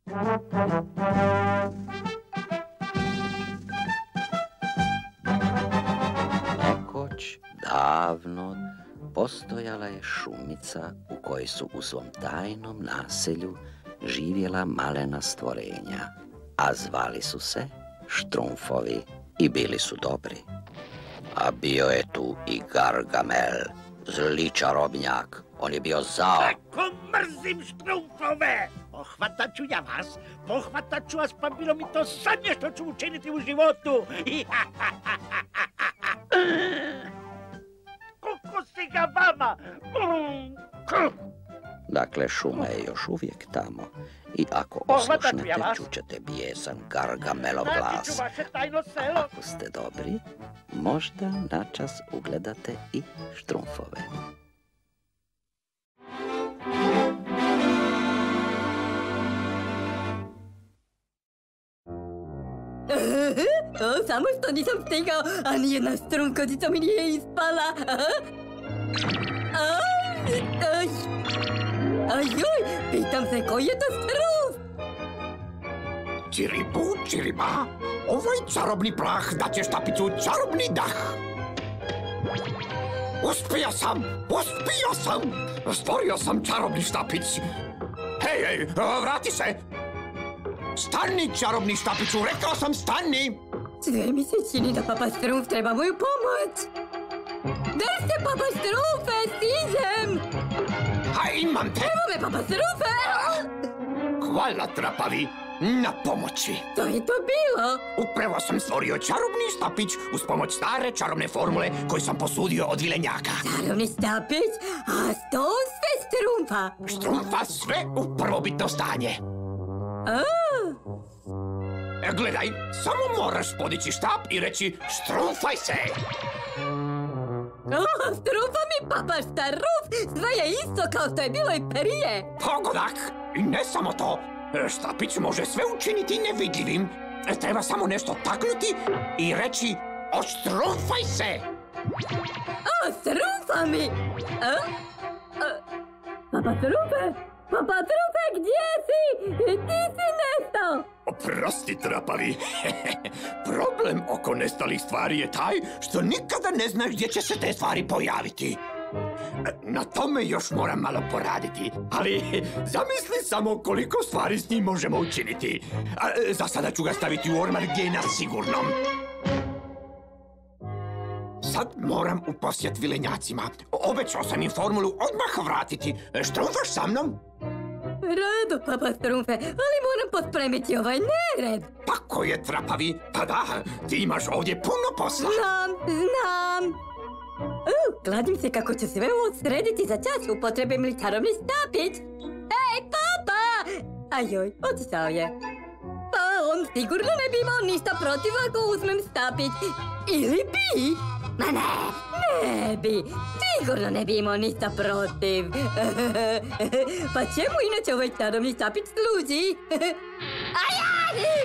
Nekoć, davno, postojala je šumica u kojoj su u svom tajnom naselju živjela malena stvorenja, a zvali su se Štrumfovi i bili su dobri. A bio je tu i Gargamel, zli čarobnjak. On je bio zao. Kako mrzim Štrumfove! Pohvatat ću ja vas, pohvatat ću vas, pa bilo mi to zadnje što ću učiniti u životu. Koliko si ga vama! Dakle, šuma je još uvijek tamo i ako oslušnete, čućete bijesan Gargamelov glas. A ako ste dobri, možda načas ugledate i Štrumfove. Samo što nisam stigao, a nijedna strumkodica mi nije ispala. Ajoj, pitam se koji je to struf? Čiribu, čiriba, ovaj čarobni prah daće štapiću čarobni dah. Uspio sam! Stvorio sam čarobni štapić. Hej, vrati se! Stani, čarobni štapiću, rekao sam stani! Sve mi se čini da Papa Strumf treba moju pomoć. Gdje ste, Papa Strumfe, stižem! Ha, imam te! Evo me, Papa Strumfe! Hvala, trapavi, na pomoći. Što je to bilo? Upravo sam stvorio čarobni štapić uz pomoć stare čarobne formule koju sam posudio od vilenjaka. Čarobni štapić? A što sve Strumfa? Štrumfa sve u prvobitno stanje. Gledaj, samo moraš podići štap i reći štrumfaj se. Strufa mi, Papa Štaruf, sve je isto kao što je bilo i prije. Pogodak! I ne samo to, štapić može sve učiniti nevidljivim. Treba samo nešto taknuti i reći oštrumfaj se. Strufa mi! Papa Strufe, gdje si? Ti si nestao! Oprosti, trapavi. Problem oko nestalih stvari je taj što nikada ne znaš gdje će se te stvari pojaviti. Na tome još moram malo poraditi, ali zamisli samo koliko stvari s njim možemo učiniti. Za sada ću ga staviti u ormar gdje je na sigurnom. Sad moram u posjet vilenjacima. Obećao sam im formulu odmah vratiti. Štrumfaš sa mnom? Rado, Papa Strumfe, ali moram pospremiti ovaj nered. Pa ko je, trapavi? Pa da, ti imaš ovdje puno posla. Znam. Kladim se kako ću sve ovo srediti za čas, upotrebim li čarobni štapić. Ej, Papa! Ajoj, otišao je. Pa on sigurno ne bi imao ništa protiv ako uzmem štapić. Ili bi? Ma ne bi. Sigurno ne bi imao ništa protiv. Pa čemu inače ovaj čarobni štapić služi? Ajaj!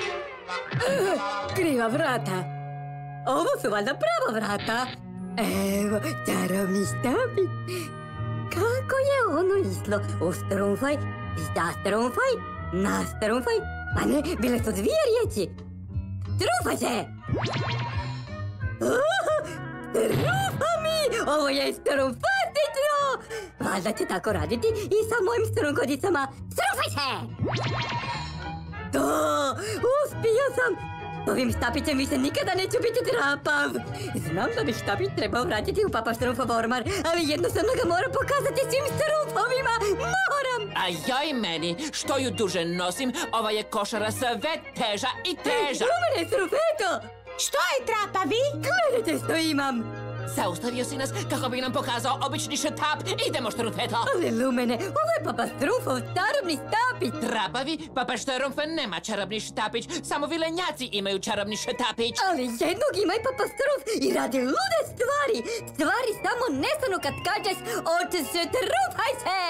Kriva vrata. Ovo su valjda prava vrata. Evo, čarobni štapić. Kako je ono išlo? Ustrumfaj, zastrumfaj, nastrumfaj. Pa ne, bile su dvije riječi. Strumfaj se! Strufa mi! Ovo je strumfastično! Valjda će tako raditi i sa mojim strunkodicama. Strumfaj se! Da, uspio sam! Ovim štapićem više nikada neću biti trapav. Znam da bi štapić trebao vratiti u Papa Štrumfov ormar, ali jednostavno ga moram pokazati svim strumfovima. Moram! A joj meni, što ju duže nosim, ova je košara sve teža i teža. Lumene, Strumfeto! Što je, trapavi? Gledajte što imam! Zaustavio si nas kako bi nam pokazao obični štap. Idemo, Štrumfeto! Ali Lumene, ovo je Papa Štrumfov čarobni štapić! Trapavi, Papa Štrumf nema čarobni štapić, samo vilenjaci imaju čarobni štapić. Ali jednog ima i Papa Štrumf i radi lude stvari! Stvari samo nestanu kad kažeš očestrumfaj se!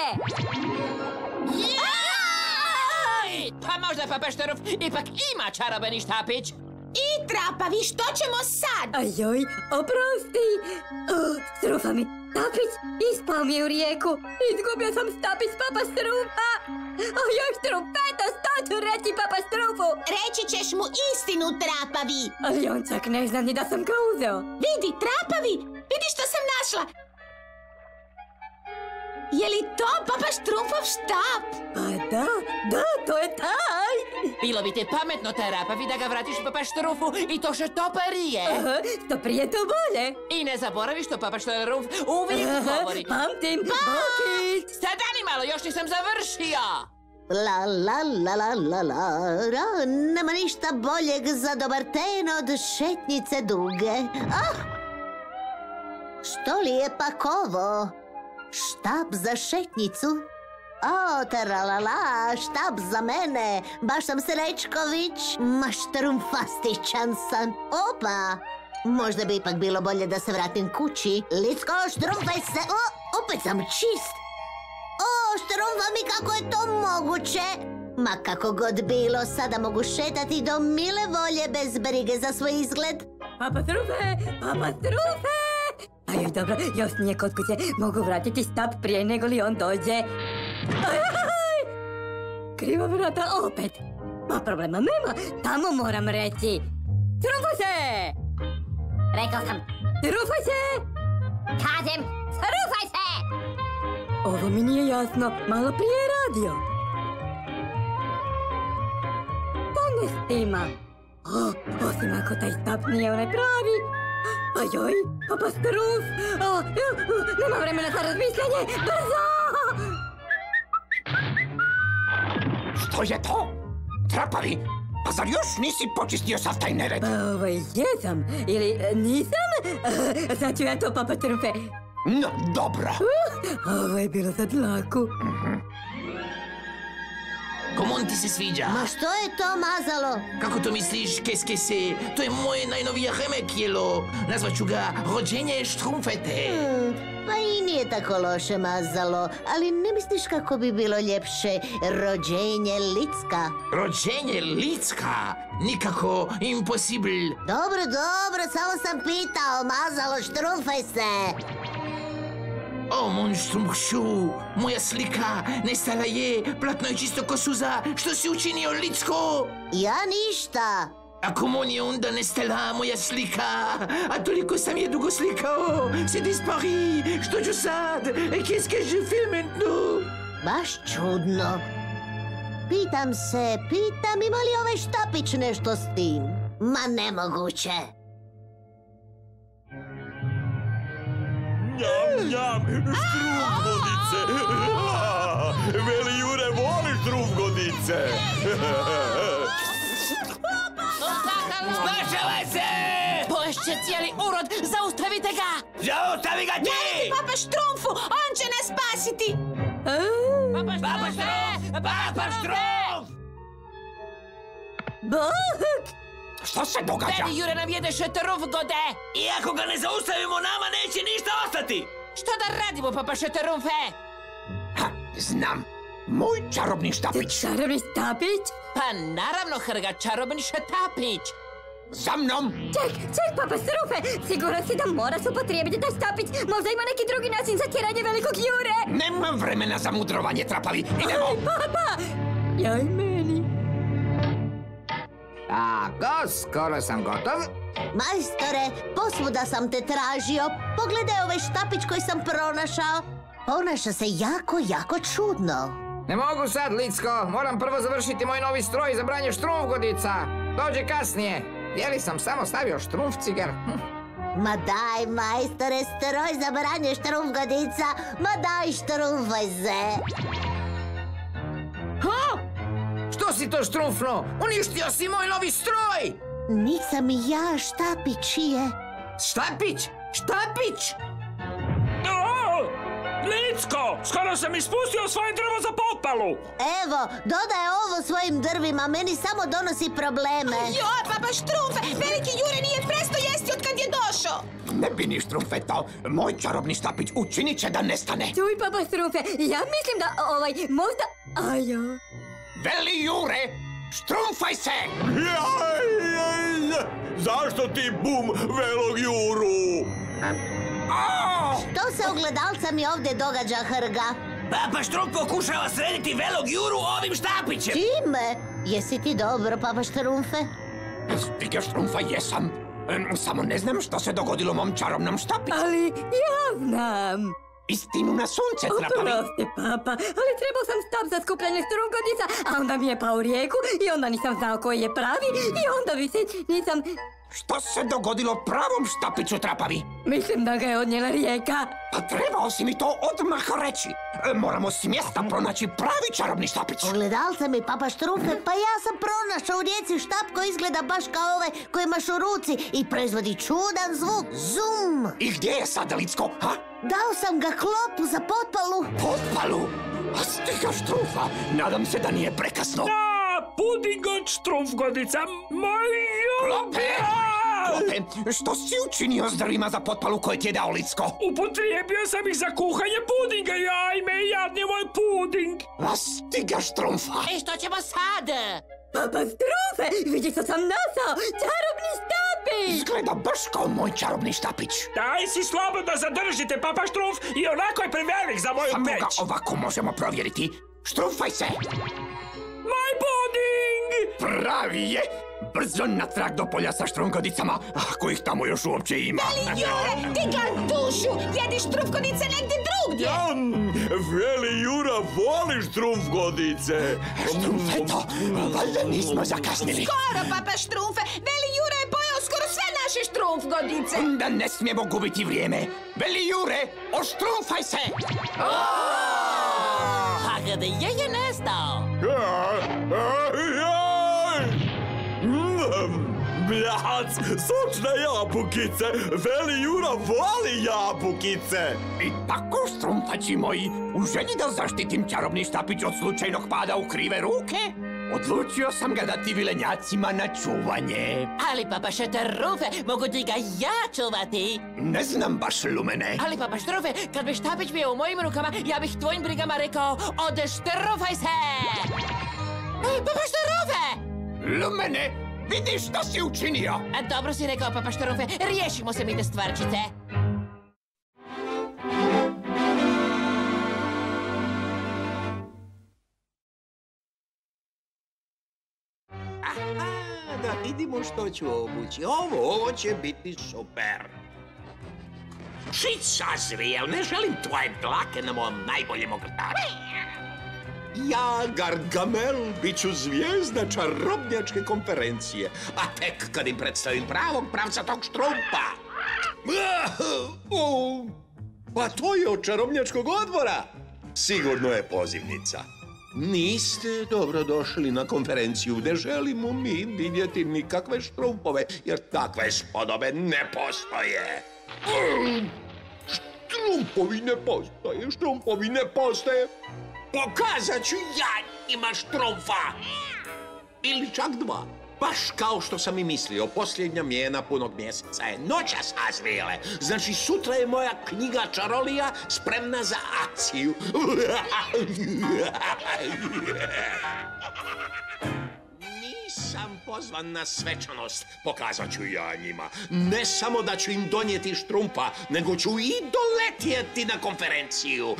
Pa možda Papa Štrumf ipak ima čarobni štapić. I trapavi, što ćemo sad? Ajoj, oprosti! Strufa mi štapić ispao mi u rijeku. Izgubio sam štapić Papa Strumfa. Ojoj, Štrumfeto, što ću ću reći papa Strufu. Reći ćeš mu istinu, Trapavi. Ali on čak ne zna ni da sam ga uzeo. Vidi, Trapavi, vidi što sam našla. Je li to papa Štrumfov štap? Pa da, to je taj. Bilo bi te pametno, Trapavi, da ga vratiš papa Štrufu i to što prije. Što prije to bolje. I ne zaboravi što papa Štruf uvijek govori. Pamtim, Bokić. Stani malo, još nisam završio. La la la la la la la. Nema ništa boljeg za dobar ten od šetnjice duge. Ah! Što li je pak ovo? Štap za šetnjicu? O, taralala, štap za mene. Baš sam Srećković. Ma štrumfastičan sam. Opa! Možda bi ipak bilo bolje da se vratim kući. Licko, štrumfaj se. O, opet sam čist. O, štrumfa mi, kako je to moguće? Ma kako god bilo, sada mogu šetati do mile volje bez brige za svoj izgled. Papa Strufe! Ajoj, dobro, još nije kod kuće. Mogu vratiti štap prije nego li on dođe. Ajaj! Kriva vrata opet. Ma problema nema, tamo moram reći. Strufaj se! Rekao sam, Strufaj se! kažem, strufaj se! Ovo mi nije jasno, malo prije je radio. To ne štima. Osim ako taj štap nije onaj pravi. Ajoj, papa Struf! Nema vremena za razmišljanje! Brzo! Što je to? Trapavi, pa zar još nisi počistio sav taj nered? Jesam, ili nisam? Sad ću ja to, papa Strufe. No, dobro. Ovo je bilo za dlaku. Komon ti se sviđa? Ma što je to mazalo? Kako to misliš, keske se? To je moje najnovije remekijelo. Nazvat ću ga Rođenje Štrumfete. Pa i nije tako loše mazalo, ali ne misliš kako bi bilo ljepše Rođenje Licka? Rođenje Licka? Nikako impossible. Dobro, samo sam pitao, mazalo, štrumfaj se. O, mon Štrumšu, moja slika nestala je, platno je čisto ko suza. Što si učinio, Licko? Ja ništa. A komon je onda nestala moja slika? A toliko sam je dugo slikao. C'est dispari. Što ću sad? Qu'est-ce que je fais maintenant? Baš čudno. Pitam ima li ovaj štapić nešto s tim? Ma nemoguće. Njam, štrumfgodice! Veli Jure, voli štrumfgodice! Spašavaj se! Poješće cijeli urod, zaustavite ga! Zaustavi ga ti! Papa Štrumfu, on će nas spasiti! Papa Štrumf! Papa Štrumf! Bok! Što se događa? Veli Jure nam jede Štrumfgode! I ako ga ne zaustavimo, nama neće ništa ostati! Što da radimo, papa Štrumfe? Ha, znam. Moj čarobni štapić. Čarobni štapić? Pa naravno, Hrga, čarobni štapić. Za mnom! Ček, papa Strufe! Siguran si da moraš upotrijebiti taj štapić? Možda ima neki drugi način za tjeranje velikog Jure? Nemam vremena za mudrovanje, Trapavi. Idemo! Aj, papa! Jaj meni! Tako, skoro sam gotov. Majstore, posvuda sam te tražio. Pogledaj ovaj štapić koji sam pronašao. Ponaša se jako čudno. Ne mogu sad, Licko. Moram prvo završiti moj novi stroj za branje štrumfgodica. Dođe kasnije. Je li sam samo stavio štrumfciger? Ma daj, majstore, stroj za branje štrumfgodica. Ma daj, štrumfaj se. Ha? Što si to štrumfno? Uništio si moj novi stroj! Nisam ja, štapić je. Štapić? Štapić? Licko, skoro sam ispustio svoje drvo za potpalu! Evo, dodaj ovo svojim drvima, meni samo donosi probleme. Joj, papa Štrumfe, veliki Jure nije prestao jesti od kad je došao. Ne bini, Štrumfeto, moj čarobni štapić učinit će da nestane. Čuj, papa Strufe, ja mislim da možda... Ajo... Veli Jure, štrumfaj se! Zašto ti bum velog Juru? Što se ogledalca mi ovdje događa, Hrga? Papa Štrumf pokušava srediti Velog Juru ovim štapićem. Čime? Jesi ti dobro, Papa Štrumfe? Stiga Štrumfa jesam. Samo ne znam što se dogodilo mom čarobnom štapiću. Ali ja znam. Istinu na sunce, Trapavi. Oprosti, papa, ali trebao sam štap za skupljanje strungodica, a onda mi je pao u rijeku i onda nisam znao koji je pravi i onda nisam... Što se dogodilo pravom štapiću, Trapavi? Mislim da ga je odnijela rijeka. Pa trebao si mi to odmah reći. Moramo s mjesta pronaći pravi čarobni štapić. Ogledalce mi, Papa Štrumfe, pa ja sam pronašao u rijeci štap koji izgleda baš kao ovaj koji imaš u ruci i proizvodi čudan zvuk. Zum! I gdje je sada Licko, ha? Dao sam ga klopu za potpalu. Potpalu? A stiga Štrumfa, nadam se da nije prekasno. Puding od Štrumfgodica, moj Klope! Klope, što si učinio s drvima za potpalu koje ti je dao Licko? Upotrijebio sam ih za kuhanje pudinga, jajme, jadni moj puding. A stiga Štrumfa. I što ćemo sad? Papa Štrumfe, vidi što sam nasao, čarobni štapić! Izgleda baš kao moj čarobni štapić. Daj si slobodno zadržite, Papa Štrumf, i onako je prevelik za moju Samo peć. ga ovako možemo provjeriti. Štrumfaj se! Moj puding! Pravi je! Brzo natrag do polja sa štrumgodicama, ako ih tamo još uopće ima. Veli Jure, ti dušu, jedi štrumfgodice negdje drugdje. Veli Jura voli štrumfgodice. Štrumfeto, valjda nismo zakasnili. Skoro, Papa Štrumfe, Veli Jure je pojao skoro sve naše štrumfgodice. Onda ne smijemo gubiti vrijeme. Veli Jure, oštrumfaj se! A gdje je nestao? Bljac, sočne jabukice, Veli Jura voli jabukice. I tako, štrumfači moji, u želji da zaštitim čarobni štapić od slučajnog pada u krive ruke, odlučio sam ga dati vilenjacima na čuvanje. Ali Papa Štrumfe, mogu ti ga ja čuvati? Ne znam baš, Lumene. Ali Papa Štrumfe, kad bi štapić bio u mojim rukama, ja bih tvojim brigama rekao, odštrumfaj se! Ej, Papa Štrumfe! Lumene, vidiš što si učinio? Dobro si rekao, Papa Štrumfe, riješimo se mi te stvarčice. Aha, da vidimo što ću obući. Ovo će biti super. Šit sazrijel, ne želim tvoje dlake na mom najboljem ogrtaču. Ja, Gargamel, bit ću zvijezda čarobnjačke konferencije. A tek kad im predstavim pravog pravca tog štrumpa. Pa to je od čarobnjačkog odbora. Sigurno je pozivnica. Niste dobrodošli na konferenciju, ne želimo mi vidjeti nikakve štrumpove, jer takve spodobe ne postoje. Štrumpovi ne postoje. Pokazat ću ja njima štrumfa. Ili čak dva. Baš kao što sam i mislio, posljednja mijena punog mjeseca je noćas sazrijele. Znači, sutra je moja knjiga čarolija spremna za akciju. Nisam pozvan na svečanost, pokazat ću ja njima. Ne samo da ću im donijeti štrumpa, nego ću i doletjeti na konferenciju.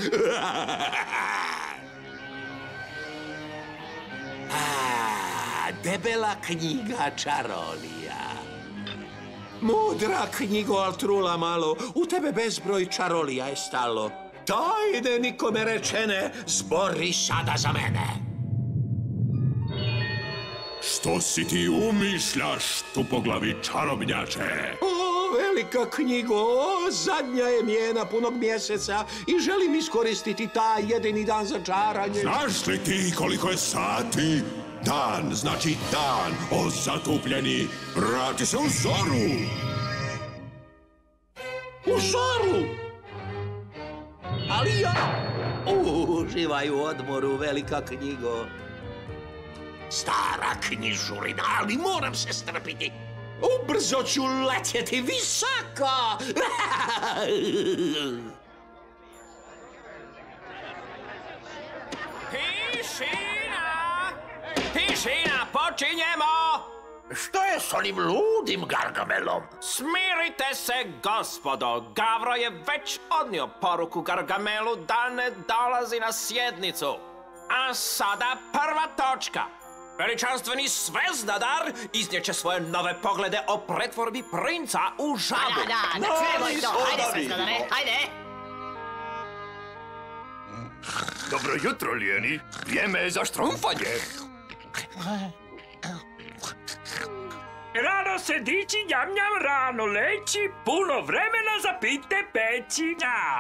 Debela knjiga čarolija. Mudra knjigo, al trula malo, u tebe bezbroj čarolija je stalo. Tajne nikome rečene, zbori sada za mene. Što si ti umišljaš, tupoglavi čarobnjače? O, velika knjigo, zadnja je mijena punog mjeseca i želim iskoristiti taj jedini dan za čaranje. Znaš li ti koliko je sati? Dan znači dan, o zatupljeni, vrati se u zoru! U zoru? Ali ja... Uživaj u odmoru, velika knjigo. Stara knjižurina, ali moram se strpiti. Ubrzo ću letjeti visoko! Tišina! Tišina, počinjemo! Što je s onim ludim Gargamelom? Smirite se, gospodo. Gavro je već odnio poruku Gargamelu da ne dolazi na sjednicu. A sada prva točka. Veličanstveni zvezdadar iznijeće svoje nove poglede o pretvorbi princa u žabu. Da, čujemo to. Hajde, zvezdadare, hajde. Dobro jutro, lijeni. Vrijeme je za štrumfanje. Rano se dići, njam, rano leći, puno vremena za pite peći.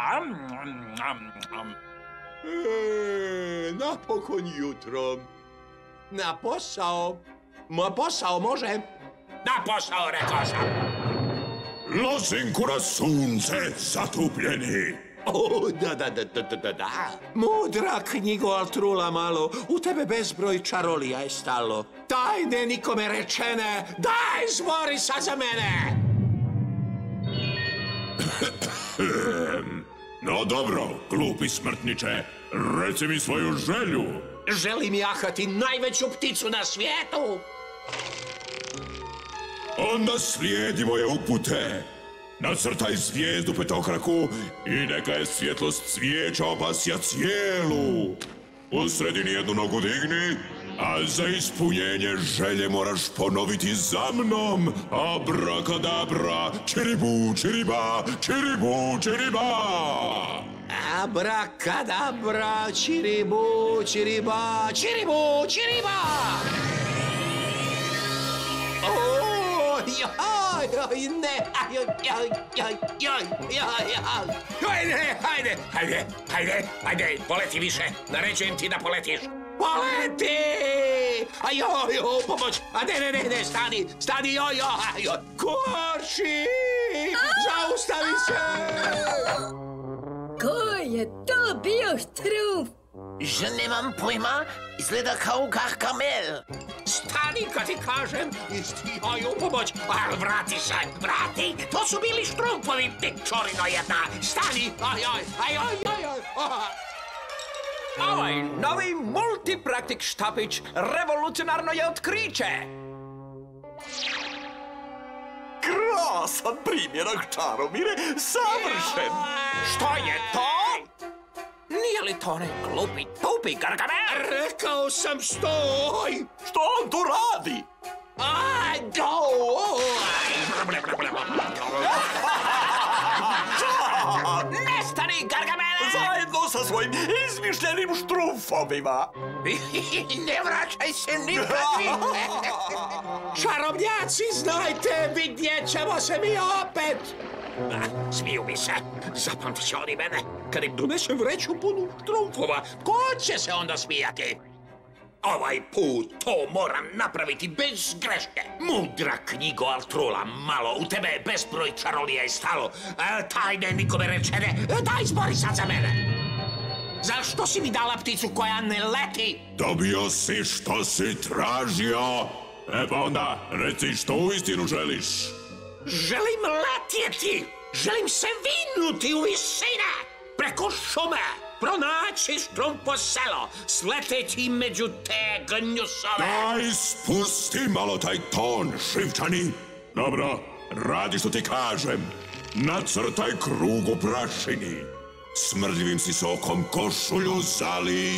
Napokon jutro. Na posao. Na posao može. Na posao, rekao sam. Lozinku na sunce, zatupljeni. O, da. Mudra knjigo, Altrula malo, u tebe bezbroj čarolija je stalo. Tajne nikome rečene, daj zbori sad za mene! No dobro, glupi smrtniče, reci mi svoju želju. Želim jahati najveću pticu na svijetu. Onda slijedi moje upute. Nacrtaj zvijezdu petokraku i neka je svjetlost cvijeća obasja cijelu. U sredini jednu nogu digni, a za ispunjenje želje moraš ponoviti za mnom. Abrakadabra, čiribu, čiriba, čiribu, čiriba. Abrakadabra, čiribu, čiriba, čiribu, čiriba. Hajde, poleti više, naređujem ti da poletiš. Poleti! Ajoj, pomoć, a ne, stani, joj, koči, zaustavi se! Ko je to bio Štrumf? Že nemam pojma, izgleda kao Gargamel. Stani kad ti kažem i stihaju pomoć. Vrati se, vrati. To su bili Štrumfovi, pičorino jedna. Stani, ajoj. Ovaj novi multipraktik štapić revolucionarno je otkriće. Krasan primjerak čaromire, savršen. Što je to? Nije li to onaj glupi, tupi Gargamel? Rekao sam stoj! Što on tu radi? Nestani, Gargamele! Zajedno sa svojim izmišljenim štrumfovima. Ne vraćaj se nikad više! Čarobnjaci, znajte, vidjet ćemo se mi opet! Smiju mi se, zapamtit će oni mene. Kad im donesem vreću punu štrumfova, ko će se onda smijati? Ovaj put to moram napraviti bez greške. Mudra knjigo, Altrula, malo, u tebe je bezbroj čarolija i stalo. Tajne nikome rečene, daj zbori sad za mene. Zašto si mi dala pticu koja ne leti? Dobio si što si tražio. Pa onda, reci što uistinu želiš. Želim letjeti, želim se vinuti u visine, preko šume, pronaći Štrumfo selo, sleteći među te gnjusove. Daj, spusti malo taj ton, šivčani. Dobro, radi što ti kažem. Nacrtaj krug u prašini. Smrdljivim si sokom košulju zali.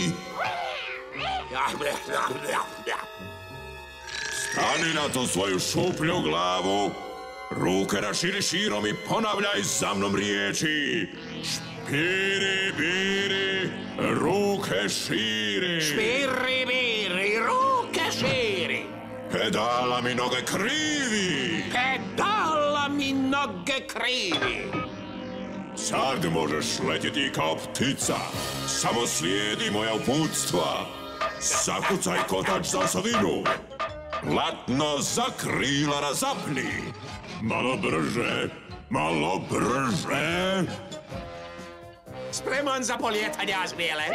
Stani na tu svoju šuplju glavu. Ruke raširi širom i ponavljaj za mnom riječi. Špiri, biri, ruke širi. Špiri, biri, ruke širi. Pedala mi noge krivi. Pedala mi noge krivi. Sad možeš letjeti kao ptica. Samo slijedi moja uputstva. Zakucaj kotač za osovinu. Platno za krila razapni. Malo brže, malo brže. Spreman za poljetanje, Azbijele?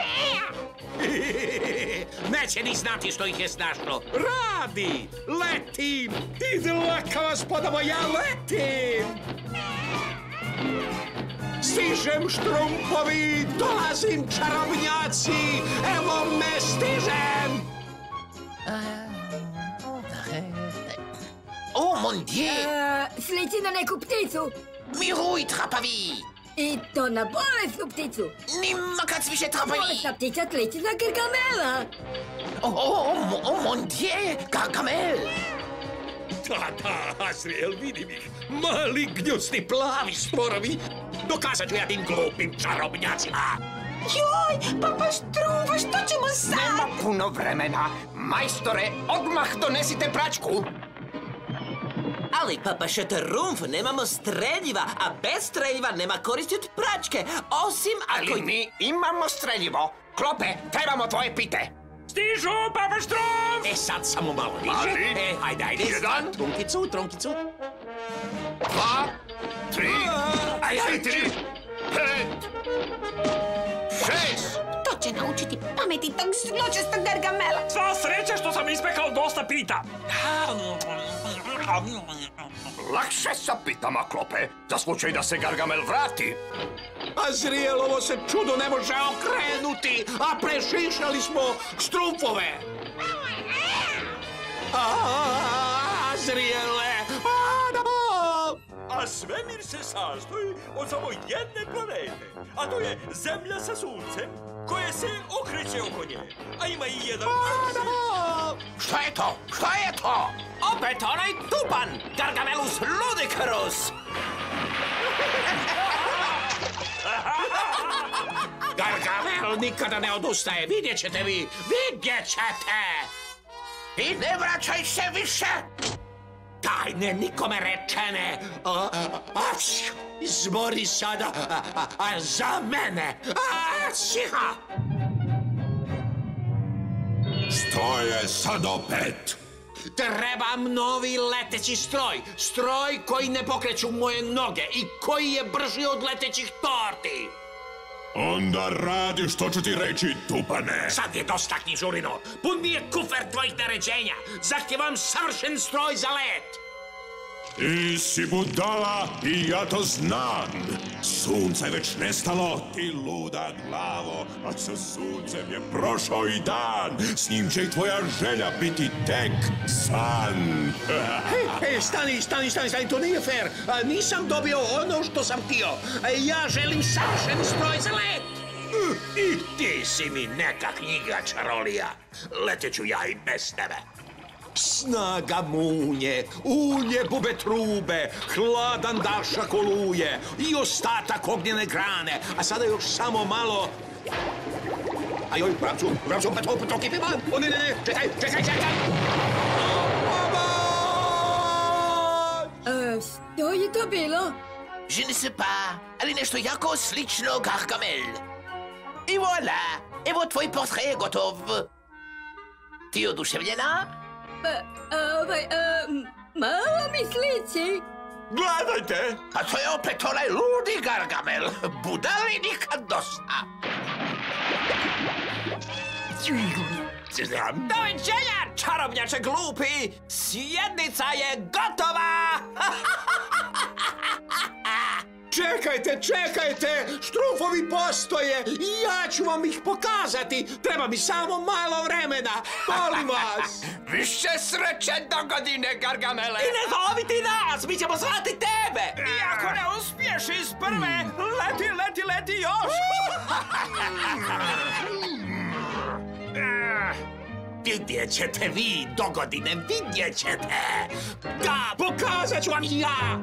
Neće ni znati što ih je snašlo. Radi! Letim! Idlaka vas podamo, ja letim! Stižem, Štrumfovi, dolazim, čarobnjaci, evo me stižem! mon Dieu! Sliči na neku pticu. Miruj, trapavi! I to na bolesnu pticu. Ni makac više trapavi! Bolesna ptica sliči na Gargamela. Oh, mon Dieu, Gargamel! Da, Azriel, vidim ih. Malignosti plavi stvorovi. Dokazat ću ja tim glupim čarobnjacima. Joj, Papa Štrumfa, što ćemo sad? Nema puno vremena. Majstore, odmah donesite pračku. Ali, Papa Štrumf, nemamo streljiva, a bez streljiva nema koristi od pračke, osim ako... Ali mi imamo streljivo. Klope, trebamo tvoje pite. Stižu, Papa Štrumf! Sad samo malo više. Ajde. Jedan. Trunkicu. 2, 3, 4, 5, 6. To će naučiti pameti tog zločestog Gargamela. Sva sreća što sam ispekao dosta pita. Lakše sa pitama, Klope, za slučaj da se Gargamel vrati. Azriel, ovo se čudo ne može okrenuti, a prešišali smo Štrumfove. Azriele! A svemir se sastoji od samo jedne planete, a to je Zemlja sa suncem, koje se okreće oko nje, a ima i jedan... Šta je to? Šta je to? Opet onaj tupan, Gargamelus Ludicrus! Gargamel nikada ne odustaje, vidjet ćete vi, vidjet ćete! I ne vraćaj se više! Tajne nikome rečene! Izbori sada za mene! Siha! Što je sad opet? Trebam novi leteći stroj. Stroj koji ne pokreću moje noge i koji je brži od letećih torti. Onda radi što ću ti reći, tupane. Sad je dosta, knjižurino. Pun mi je kufer tvojih naređenja. Zahtijevam savršen stroj za let. Ti si budala i ja to znam. Sunce je već nestalo, ti luda glavo, a sa suncem je prošao i dan. S njim će i tvoja želja biti tek san. Hej, stani, to nije fair. Nisam dobio ono što sam htio. Ja želim savršen stroj za let. I ti si mi neka knjiga, čarolija. Leteću ja i bez tebe. Snaga munje, ulje bube trube, hladan dašak oluje i ostatak ognjene grane. A sada još samo malo... Ajoj, bravcu, to kipi van. O, ne, čekaj. Što je to bilo? Je ne sais pas, ali nešto jako slično Gargamel. I voilà, evo tvoj portret gotov. Ti oduševljena? Malo mi sliči. Gledajte! A to je opet onaj ludi Gargamel. Budali nikad dosta. Doviđenja, čarobnjače glupi! Sjednica je gotova! Čekajte! Štrumfovi postoje i ja ću vam ih pokazati. Treba mi samo malo vremena. Molim vas. Više sreće do godine, Gargamele. I ne zovi ti nas, mi ćemo zvati tebe. I ako ne uspiješ iz prve, leti još. Vidjet ćete vi dogodine, vidjet ćete. Da, pokazat ću vam ja.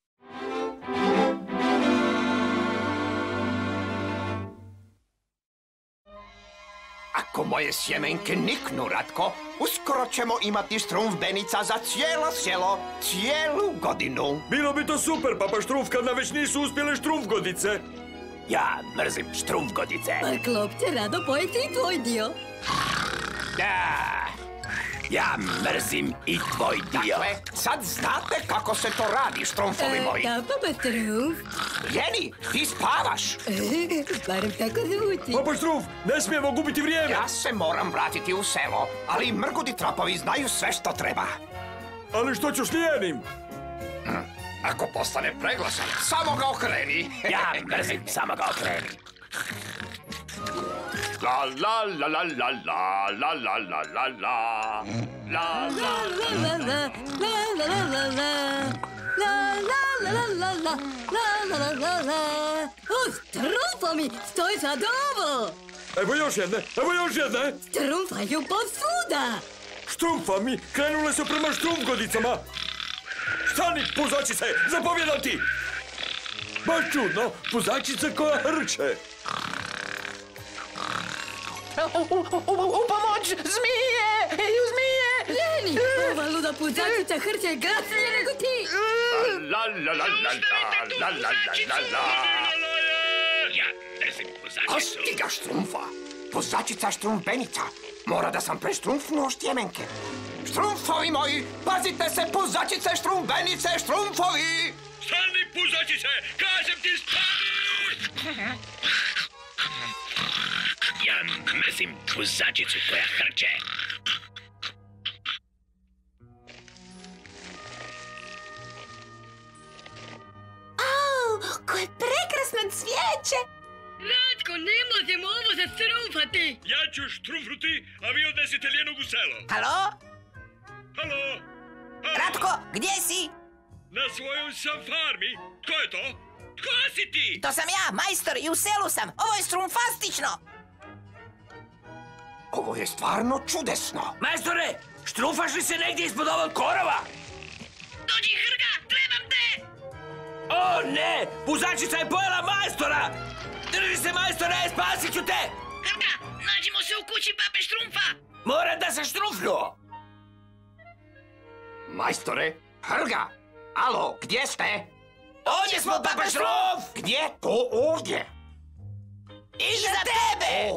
Ako moje sjemenke niknu, Ratko, uskoro ćemo imati štrumfbenica za cijelo selo, cijelu godinu. Bilo bi to super, Papa Štrumf, kad nam već nisu uspjele štrumfgodice. Ja mrzim štrumfgodice. A Klop će rado pojeti i tvoj dio. Da, ja mrzim i tvoj dio. Dakle, sad znate kako se to radi, štrumfovi moji. Da, Papa Štrumf. Jeni, ti spavaš. Barem tako zvuči. Papa Štrumf, ne smijemo gubiti vrijeme. Ja se moram vratiti u selo, ali mrgudi trapovi znaju sve što treba. Ali što ću s lijenim? Ako postane preglasan, samo ga okreni. Ja mrzim, samo ga okreni. La la la la la la la la la la la. La la la la la. Strumfa mi, stoj sad ovo! Evo još jedne. Strumfaju posuda! Štrumfa mi krenule su prema štrumfgodicama. Stani, puzačice, zapovjedam ti! Baš čudno, puzačica koja hrče. U pomoć! Zmije! Zmije! Leni, ova luda puzačica hrče glasnije nego ti! La la la la la la la la. Ja držim puzačicu. A stiga štrumfa. Puzačica štrumbenica. Mora da sam preštrumfnuo štjemenke. Štrumfovi moji, pazite se, puzačice štrumbenice, štrumfovi! Stani, puzačice, kažem ti stani! Ja mrzim puzačicu koja hrče. Koje prekrasno cvijeće! Ratko, ne možemo ovo zastrumfati! Ja ću štrumfnuti, a vi odnesite Ljenog u selo. Halo? Halo? Ratko, gdje si? Na svojoj sam farmi. Tko je to? Tko si ti? To sam ja, majstor, i u selu sam. Ovo je strumfastično! Ovo je stvarno čudesno. Majstore, štrumfaš li se negdje ispod ovog korova? Dođi, Hrga, trebam te! O ne, puzačica je pojela majstora! Drži se, majstore, spasit ću te! Hrga, nađimo se u kući pape Štrumfa! Moram da se štrumfnuo! Majstore, Hrga, alo, gdje ste? Ovdje smo, papa Štrumf! Gdje? To ovdje. Iza tebe!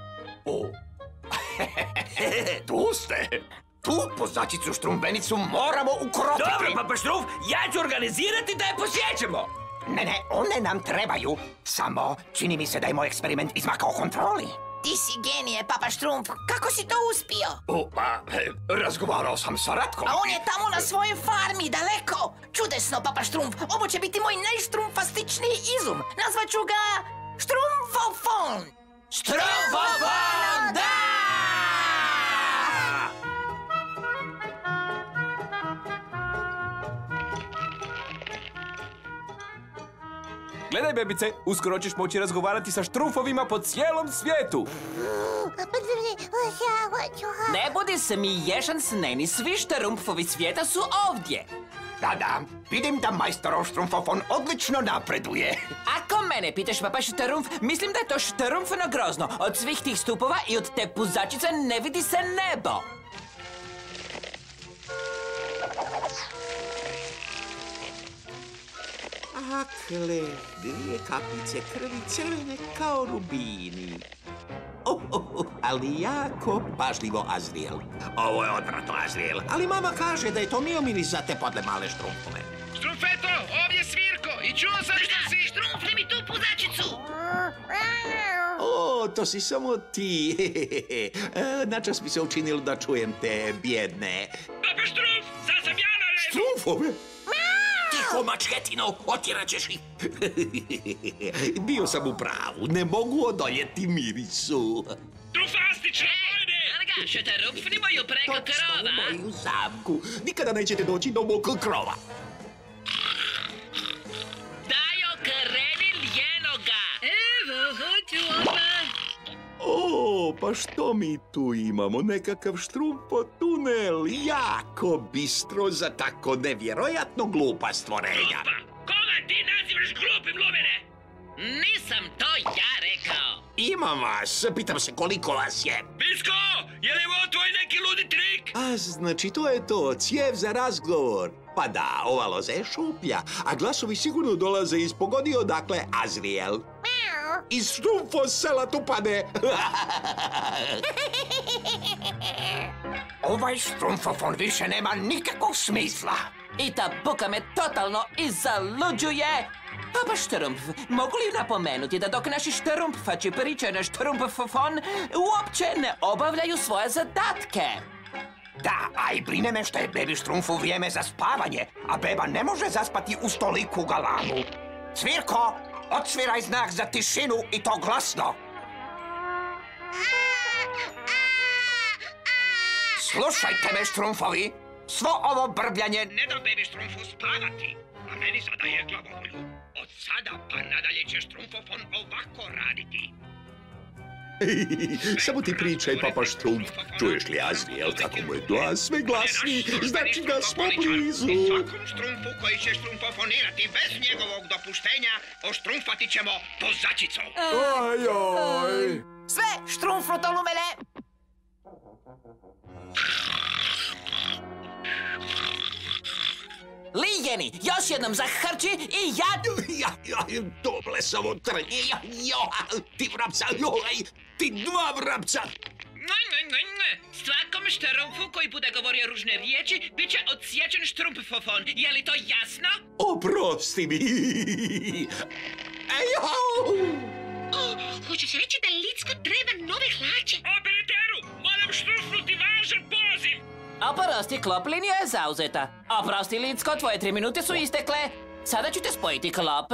Tu ste. Tu puzačicu štrumbenicu moramo ukropiti. Dobro, papa Štrumf, ja ću organizirati da je posjećemo. Ne, one nam trebaju. Samo čini mi se da je moj eksperiment izmakao kontroli. Ti si genije, papa Štrumf. Kako si to uspio? Razgovarao sam sa Ratkom. A on je tamo na svojoj farmi, daleko. Čudesno, papa Štrumf. Ovo će biti moj najštrumfastičniji izum. Nazvaću ga Štrumfofon. Štrumfofon, da! Gledaj, bebice, uskoro ćeš moći razgovarati sa štrumfovima po cijelom svijetu. Ne budi smiješan, Sneni, svi štrumfovi svijeta su ovdje. Da, vidim da majstorov štrumfofon odlično napreduje. Ako mene pitaš, papa Štrumf, mislim da je to štrumfno grozno. Od svih tih stupova i od te puzačice ne vidi se nebo. Akle, dvije kapice krvi crvene kao rubini. Ali jako pažljivo, Azriel. Ovo je odvratno, Azriel. Ali mama kaže da je to miomiris za te podle male štrumfove. Štrumfeto, ovdje Svirko i čuo sam što si... Štrumfni mi tu puzačicu! O, to si samo ti. Načas mi se učinilo da čujem te bjedne. Papa Štrumf, sad sam ja na redu! Štrumfove? Tiho, mačketino, otjerat ćeš ih. Bio sam u pravu, ne mogu odoljeti mirisu. Štrumfastično, ajde! Hrga, štrumfnimo ju preko krova! Točno u moju zamku. Nikada nećete doći do mog krova. Dajo, kreni Ljenoga! Evo, hoću odmah! O, pa što mi tu imamo? Nekakav štrumfo tunel. Jako bistro za tako nevjerojatno glupa stvorenja. Koga ti nazivaš glupim, Lumene? Nisam to ja rekao! Imam vas. Pitam se koliko vas je. Bisko, je li ovo tvoj neki ludi trik? A, znači to je to. Cijev za razgovor. Pa da, ova loza je šuplja, a glasovi sigurno dolaze iz pogodi odakle Azriel. Iz štrumfo sela Tupane. Ovaj štrumfofon više nema nikakvog smisla. I ta buka me totalno izaluđuje. Papa Štrumf, mogu li napomenuti da dok naši štrumfači pričaju na štrumfofon, uopće ne obavljaju svoje zadatke? Da, a i brine me što je bebi Štrumfu vrijeme za spavanje, a beba ne može zaspati u stoliku galamu. Svirko, odsviraj znak za tišinu i to glasno. Slušajte me, štrumfovi. Svo ovo brbljanje... Ne da bebi Štrumfu spavati, a meni sada je glavobolju. Od sada pa nadalje će Štrumfofon ovako raditi. Samo ti pričaj, papa Štrumf. Čuješ li, Azriel, kako mu je glas sve glasniji? Znači da smo blizu. Svakom Štrumfu koji će štrumfofonirati bez njegovog dopuštenja, oštrumfati ćemo pozačicom. Ajoj! Sve štrumfrutolumene! Lijeni, još jednom zahrči i To blesavo trnje, ti vrapca, ti dva vrapca. Svakom štrumfu koji bude govorio ružne riječi, bit će odsječen štrumfofon. Je li to jasno? Oprosti mi. Hoće se reći da Licko treba nove hlače. Operateru, moram štrumfnuti važan poziv. Oprosti, klop, linija je zauzeta. Oprosti, Licko, tvoje 3 minute su istekle. Sada ću te spojiti, klop.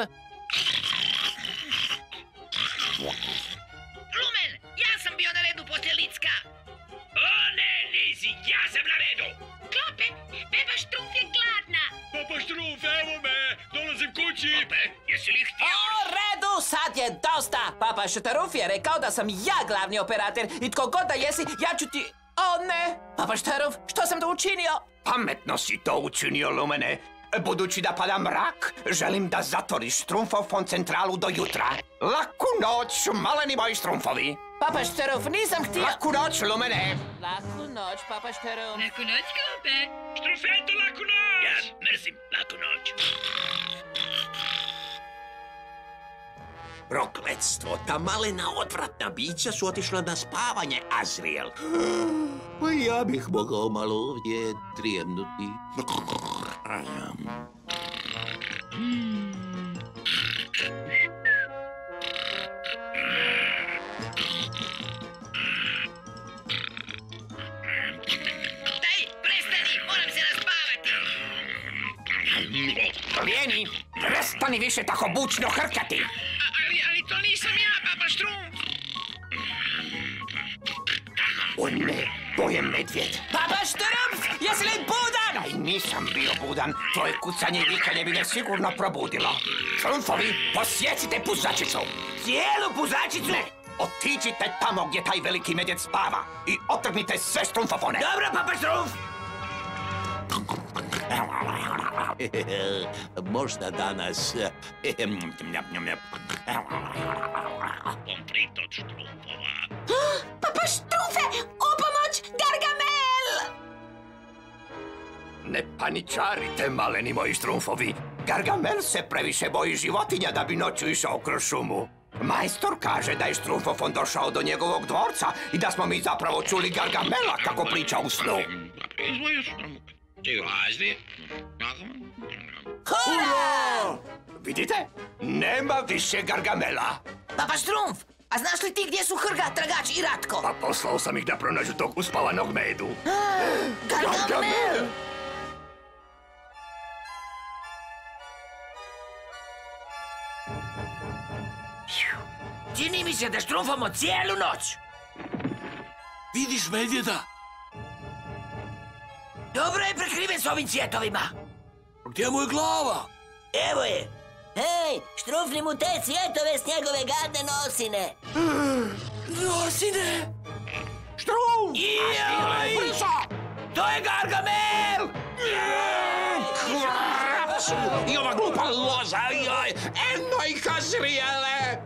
Lumen, ja sam bio na redu poslije Licka. O ne, nisi, ja sam na redu. Klope, Beba Štrumf je gladna. Papa Štrumf, evo me, dolazim kući. Klope, jesi li htio? U redu, sad je dosta. Papa Štrumf je rekao da sam ja glavni operator i tko god da jesi, ja ću ti... O ne, Papa Štrumf, što sam to učinio? Pametno si to učinio, Lumene. Budući da pada mrak, želim da zatvoriš Štrumfofon centralu do jutra. Laku noć, maleni moji štrumfovi. Papa Štrumf, nisam htio... Laku noć, Lumene. Laku noć, Papa Štrumf. Laku noć, Klope. Štrumfeto, laku noć. Ja mrzim laku noć. Prokletstvo, ta malena odvratna bića su otišla na spavanje, Azriel. Pa ja bih mogao malo ovdje trijemnuti. Daj, prestani, moram se naspavati. Lijeni, prestani više tako bučno hrkati. Ali to nisam ja, Papa Štrumf. O ne, to je medvjed. Papa Štrumf, jesi li budan? Aj, nisam bio budan. Tvoje kucanje i vikanje bi me sigurno probudilo. Štrumfovi, posjecite puzačicu. Cijelu puzačicu? Ne, otiđite tamo gdje taj veliki medvjed spava i otrgnite sve štrumfofone. Dobro, Papa Štrumf. Možda danas... Komplet od štrumfova. Papa Štrumfe, u pomoć, Gargamel! Ne paničarite, maleni moji štrumfovi. Gargamel se previše boji životinja da bi noću išao kroz šumu. Majstor kaže da je štrumfofon došao do njegovog dvorca i da smo mi zapravo čuli Gargamela kako priča u snu. Hurra! Vidite? Nema više Gargamela. Papa Štrumf, a znaš li ti gdje su Hrga, Tragač i Ratko? Pa poslao sam ih da pronađu tog uspavanog medu. Gargamel! Čini mi se da štrumfamo cijelu noć. Vidiš medvjeda? Dobro je prekriven s ovim cvjetovima. Gdje mu je glava? Evo je. Hej, štrumfni mu te cvjetove s njegove gadne nosine. Nosine? Štrumf! Jaj! To je Gargamel! I ova glupa loza, joj! Eno ih, Azriele!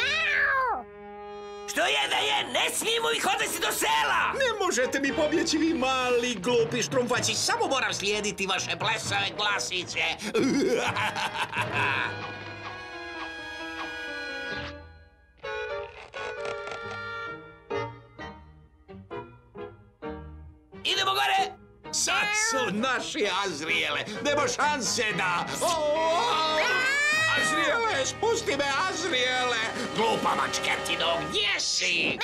Što je da je, ne smijemo ih odvesti do sela! Ne možete mi pobjeći, vi mali, glupi štrumfaci, samo moram slijediti vaše blesave glasice. Idemo gore! Sad su naši, Azriele, nema šanse da... Azriele, spusti me, Azriele! Glupa mačkertino, gdje si?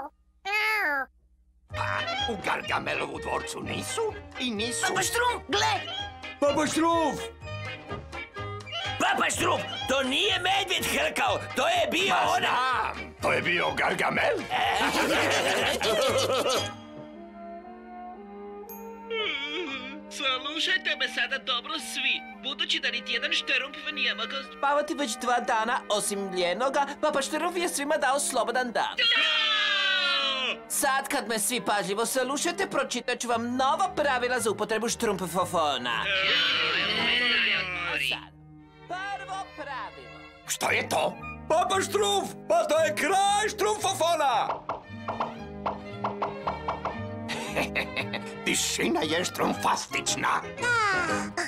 Pa, u Gargamelovu dvorcu nisu i nisu... Papa Štrumf, gle! Papa Štrumf! Papa Štrumf, to nije medvjed hrkao, to je bio ona... Znam! To je bio Gargamel? Slušajte me sada dobro svi. Budući da niti jedan štrumf nije mogao spavati već 2 dana, osim ljenoga, Papa Štrumf je svima dao slobodan dan. Sad kad me svi pažljivo slušate, pročitat ću vam nova pravila za upotrebu štrumpfofona. Sad, prvo pravilo. Što je to? Papa Štrumf, pa to je kraj štrumpfofona! Tišina je štrumpfastična.